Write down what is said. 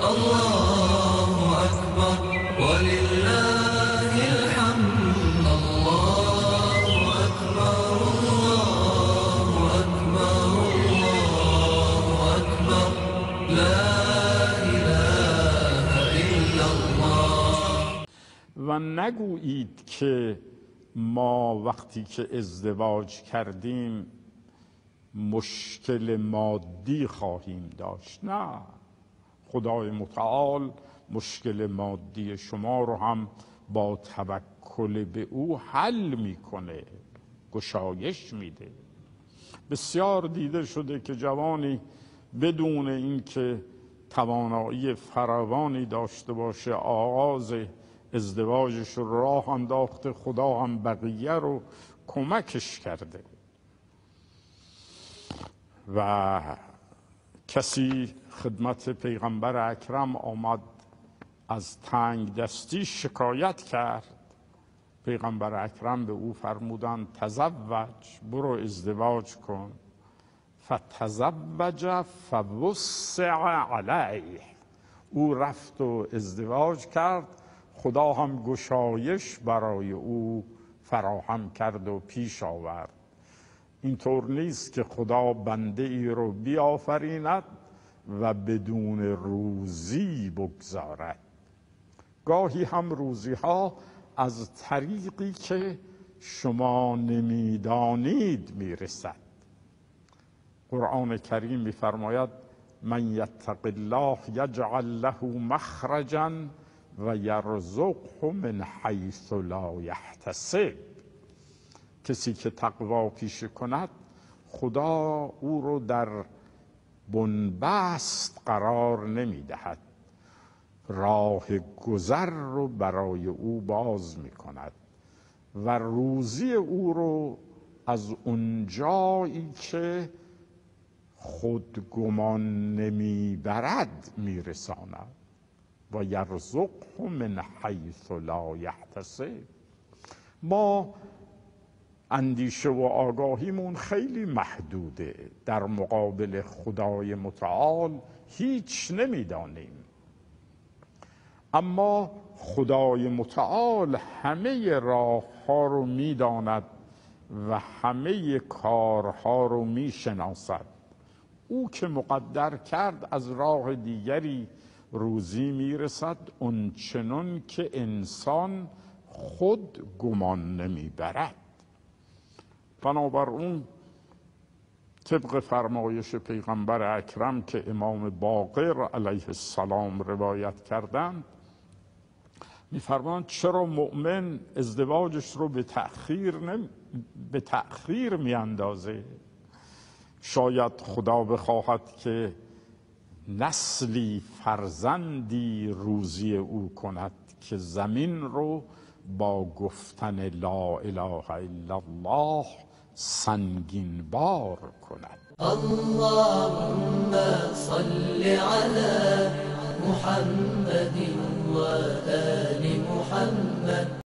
الله أكبر ولله الحمد. الله أكبر الله أكبر الله أكبر لا إله إلا الله. و نگویید که ما وقتی که ازدواج کردیم مشکل مادی خواهیم داشت. نه، خدای متعال مشکل مادی شما رو هم با توکل به او حل میکنه، گشایش میده. بسیار دیده شده که جوانی بدون اینکه توانایی فراوانی داشته باشه آغاز ازدواجش رو راه انداخته، خدا هم بقیه رو کمکش کرده. و کسی خدمت پیغمبر اکرم آمد از تنگ دستی شکایت کرد. پیغمبر اکرم به او فرمودند تزوج، برو ازدواج کن. فتزوج فوسع علیه، او رفت و ازدواج کرد، خدا هم گشایش برای او فراهم کرد و پیش آورد. اینطور نیست که خدا بنده ای رو بیافریند و بدون روزی بگذارد. گاهی هم روزی ها از طریقی که شما نمیدانید میرسد. قرآن کریم میفرماید من یتق الله یجعل له مخرجا و یرزقه من حیث لا یحتسب. کسی که تقوا پیشه کند خدا او رو در بنبست قرار نمیدهد، راه گذر رو برای او باز میکند و روزی او رو از اونجایی که خود گمان نمیبرد میرساند. و یرزقه من حیث لا یحتسب. ما اندیشه و آگاهیمون خیلی محدوده، در مقابل خدای متعال هیچ نمیدانیم. اما خدای متعال همه راه ها رو میداند و همه کارها رو میشناسد. او که مقدر کرد از راه دیگری روزی میرسد، اونچنان که انسان خود گمان نمیبرد. بنابراین طبق فرمایش پیغمبر اکرم که امام باقر علیه السلام روایت کردند، میفرمایند چرا مؤمن ازدواجش رو به تأخیر میاندازه؟ شاید خدا بخواهد که نسلی فرزندی روزی او کند که زمین رو با گفتن لا اله الا الله سنگین بار کند. اللهم صل على محمد و آل محمد.